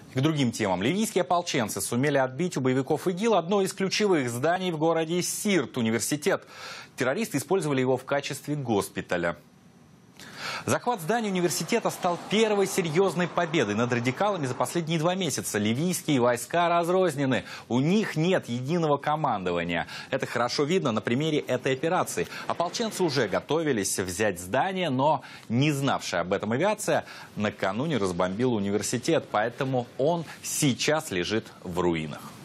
К другим темам. Ливийские ополченцы сумели отбить у боевиков ИГИЛ одно из ключевых зданий в городе Сирт, университет. Террористы использовали его в качестве госпиталя. Захват здания университета стал первой серьезной победой над радикалами за последние 2 месяца. Ливийские войска разрознены. У них нет единого командования. Это хорошо видно на примере этой операции. Ополченцы уже готовились взять здание, но не знавшая об этом авиация накануне разбомбила университет. Поэтому он сейчас лежит в руинах.